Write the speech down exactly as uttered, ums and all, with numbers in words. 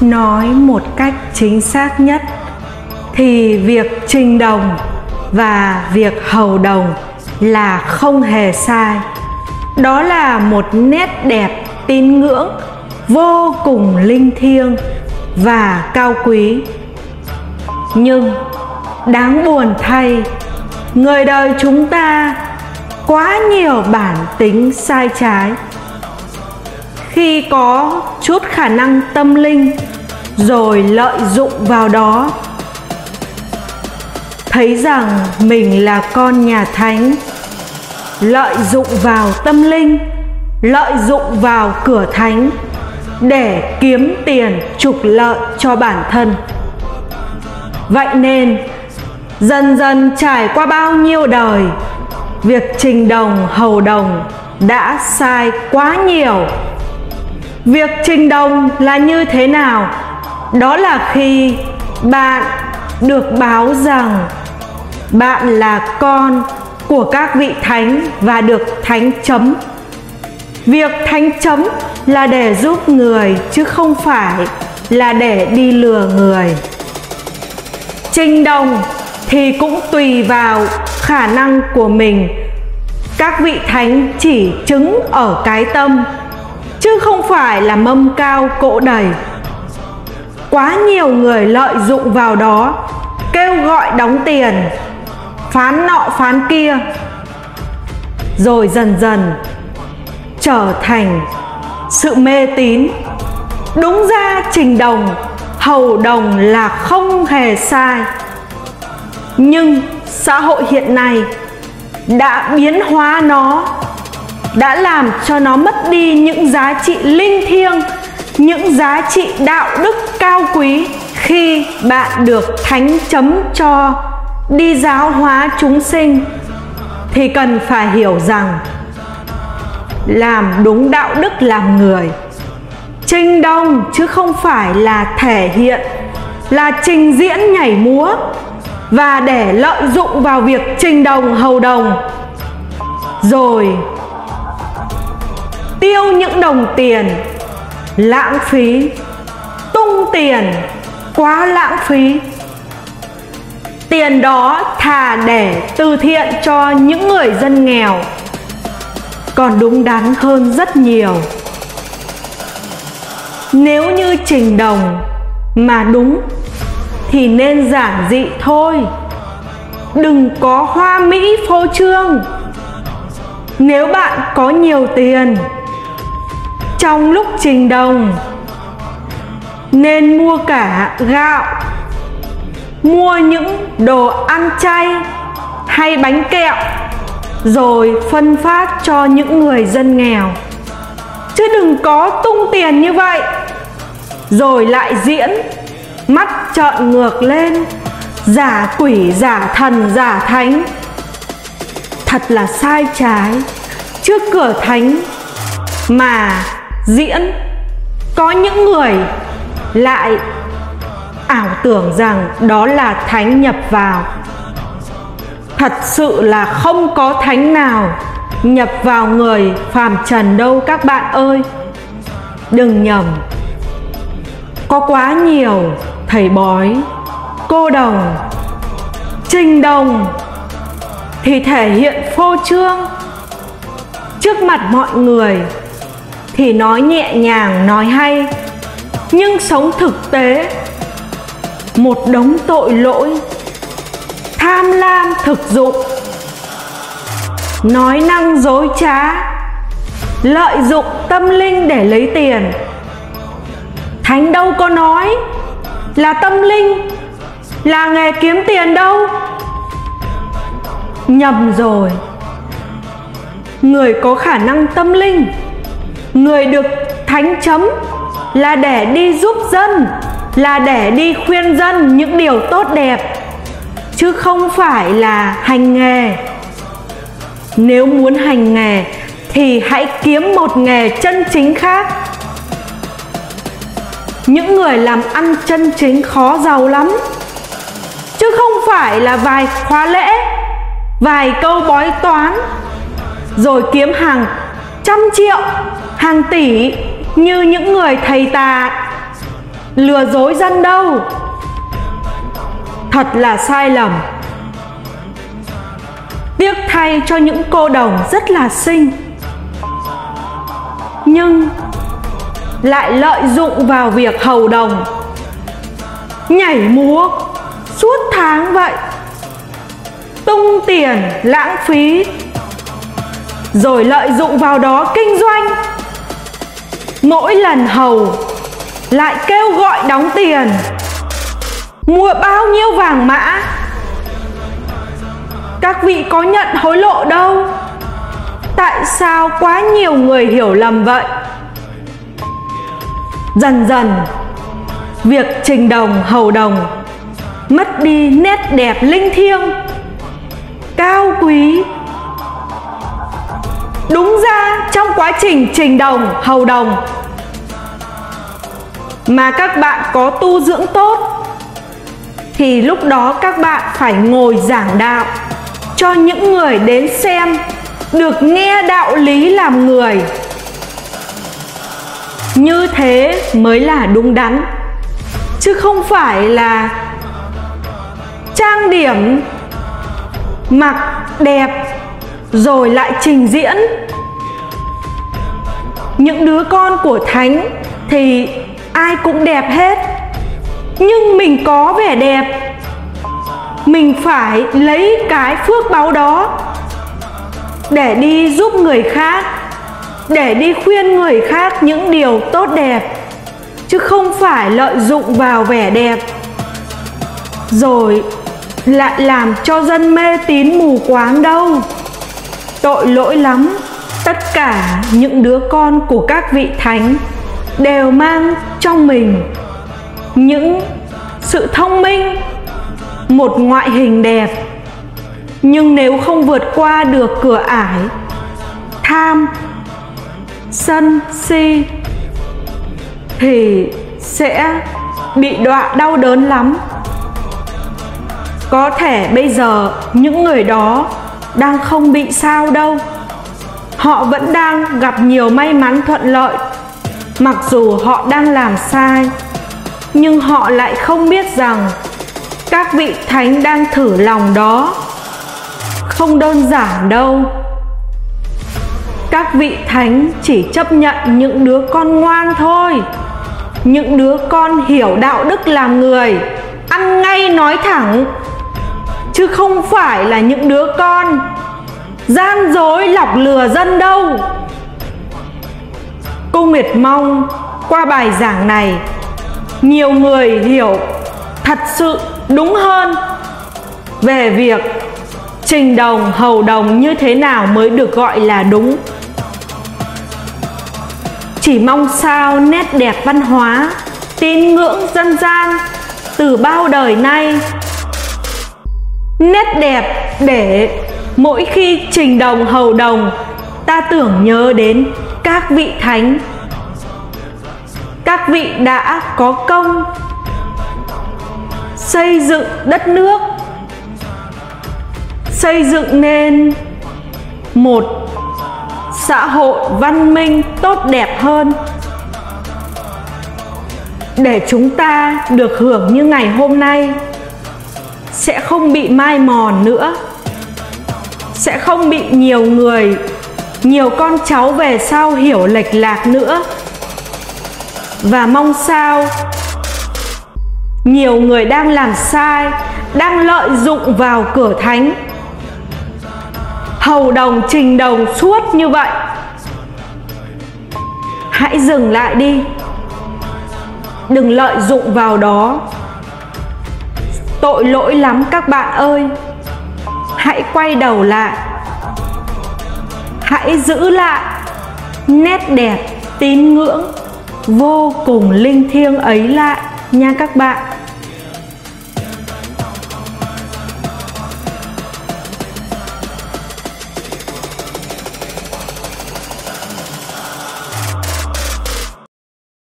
Nói một cách chính xác nhất thì việc trình đồng và việc hầu đồng là không hề sai. Đó là một nét đẹp tín ngưỡng vô cùng linh thiêng và cao quý. Nhưng đáng buồn thay, người đời chúng ta quá nhiều bản tính sai trái. Khi có chút khả năng tâm linh rồi lợi dụng vào đó, thấy rằng mình là con nhà thánh, lợi dụng vào tâm linh, lợi dụng vào cửa thánh để kiếm tiền trục lợi cho bản thân. Vậy nên dần dần trải qua bao nhiêu đời, việc trình đồng hầu đồng đã sai quá nhiều. Việc trình đồng là như thế nào? Đó là khi bạn được báo rằng bạn là con của các vị thánh và được thánh chấm. Việc thánh chấm là để giúp người chứ không phải là để đi lừa người. Trình đồng thì cũng tùy vào khả năng của mình. Các vị thánh chỉ chứng ở cái tâm, chứ không phải là mâm cao cỗ đầy. Quá nhiều người lợi dụng vào đó, kêu gọi đóng tiền, phán nọ phán kia, rồi dần dần trở thành sự mê tín. Đúng ra trình đồng hầu đồng là không hề sai, nhưng xã hội hiện nay đã biến hóa nó, đã làm cho nó mất đi những giá trị linh thiêng, những giá trị đạo đức cao quý. Khi bạn được thánh chấm cho đi giáo hóa chúng sinh thì cần phải hiểu rằng làm đúng đạo đức làm người. Trình đồng chứ không phải là thể hiện, là trình diễn nhảy múa. Và để lợi dụng vào việc trình đồng hầu đồng rồi tiêu những đồng tiền lãng phí, tung tiền quá lãng phí. Tiền đó thà để từ thiện cho những người dân nghèo còn đúng đắn hơn rất nhiều. Nếu như trình đồng mà đúng thì nên giản dị thôi, đừng có hoa mỹ phô trương. Nếu bạn có nhiều tiền, trong lúc trình đồng nên mua cả gạo, mua những đồ ăn chay hay bánh kẹo, rồi phân phát cho những người dân nghèo. Chứ đừng có tung tiền như vậy rồi lại diễn mắt trợn ngược lên, giả quỷ giả thần giả thánh. Thật là sai trái. Trước cửa thánh mà diễn, có những người lại ảo tưởng rằng đó là thánh nhập vào. Thật sự là không có thánh nào nhập vào người phàm trần đâu các bạn ơi. Đừng nhầm. Có quá nhiều thầy bói, cô đồng, trình đồng thì thể hiện phô trương. Trước mặt mọi người thì nói nhẹ nhàng, nói hay, nhưng sống thực tế một đống tội lỗi, tham lam thực dụng, nói năng dối trá, lợi dụng tâm linh để lấy tiền. Thánh đâu có nói là tâm linh là nghề kiếm tiền đâu. Nhầm rồi. Người có khả năng tâm linh, người được thánh chấm là để đi giúp dân, là để đi khuyên dân những điều tốt đẹp, chứ không phải là hành nghề. Nếu muốn hành nghề thì hãy kiếm một nghề chân chính khác. Những người làm ăn chân chính khó giàu lắm, chứ không phải là vài khóa lễ, vài câu bói toán rồi kiếm hàng trăm triệu, hàng tỷ như những người thầy tà. lừa dối dân đâu. Thật là sai lầm. Tiếc thay cho những cô đồng rất là xinh, nhưng lại lợi dụng vào việc hầu đồng, nhảy múa suốt tháng vậy, tung tiền lãng phí, rồi lợi dụng vào đó kinh doanh. Mỗi lần hầu lại kêu gọi đóng tiền, mua bao nhiêu vàng mã. Các vị có nhận hối lộ đâu. Tại sao quá nhiều người hiểu lầm vậy? Dần dần, việc trình đồng hầu đồng mất đi nét đẹp linh thiêng, cao quý. Đúng ra trong quá trình trình đồng hầu đồng mà các bạn có tu dưỡng tốt, thì lúc đó các bạn phải ngồi giảng đạo cho những người đến xem được nghe đạo lý làm người. Như thế mới là đúng đắn, chứ không phải là trang điểm mặc đẹp rồi lại trình diễn. Những đứa con của Thánh thì ai cũng đẹp hết, nhưng mình có vẻ đẹp, mình phải lấy cái phước báu đó để đi giúp người khác, để đi khuyên người khác những điều tốt đẹp, chứ không phải lợi dụng vào vẻ đẹp rồi lại làm cho dân mê tín mù quáng đâu. Tội lỗi lắm. Tất cả những đứa con của các vị thánh đều mang trong mình những sự thông minh, một ngoại hình đẹp, nhưng nếu không vượt qua được cửa ải tham, sân, si thì sẽ bị đọa đau đớn lắm. Có thể bây giờ những người đó đang không bị sao đâu, họ vẫn đang gặp nhiều may mắn thuận lợi. Mặc dù họ đang làm sai, nhưng họ lại không biết rằng các vị thánh đang thử lòng đó. Không đơn giản đâu. Các vị thánh chỉ chấp nhận những đứa con ngoan thôi, những đứa con hiểu đạo đức làm người, ăn ngay nói thẳng, chứ không phải là những đứa con gian dối lọc lừa dân đâu. Cô Nguyệt mong qua bài giảng này, nhiều người hiểu thật sự đúng hơn về việc trình đồng hầu đồng như thế nào mới được gọi là đúng. Chỉ mong sao nét đẹp văn hóa, tín ngưỡng dân gian từ bao đời nay, nét đẹp để mỗi khi trình đồng hầu đồng ta tưởng nhớ đến các vị thánh, các vị đã có công xây dựng đất nước, xây dựng nên một xã hội văn minh tốt đẹp hơn, để chúng ta được hưởng như ngày hôm nay, sẽ không bị mai mòn nữa, sẽ không bị nhiều người, nhiều con cháu về sau hiểu lệch lạc nữa. Và mong sao nhiều người đang làm sai, đang lợi dụng vào cửa thánh, hầu đồng trình đồng suốt như vậy, hãy dừng lại đi, đừng lợi dụng vào đó. Tội lỗi lắm các bạn ơi. Hãy quay đầu lại, hãy giữ lại nét đẹp tín ngưỡng vô cùng linh thiêng ấy lại nha các bạn.